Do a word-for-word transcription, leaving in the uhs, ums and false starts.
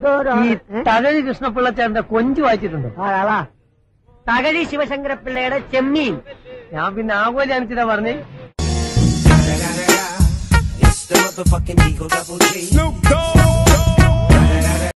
ഈ തകഴി കൃഷ്ണപിള്ളച്ചേട്ടന്റെ കൊഞ്ച് വായിച്ചിട്ടുണ്ടോ? അതാ തകഴി ശിവശങ്കരപ്പിള്ളയുടെ ചെമ്മീൻ. ഞാൻ പിന്നെ ആകോലി അനുസരിച്ചാ പറഞ്ഞേ. It's the motherfucking Eagle Double G. Snoop Dogg.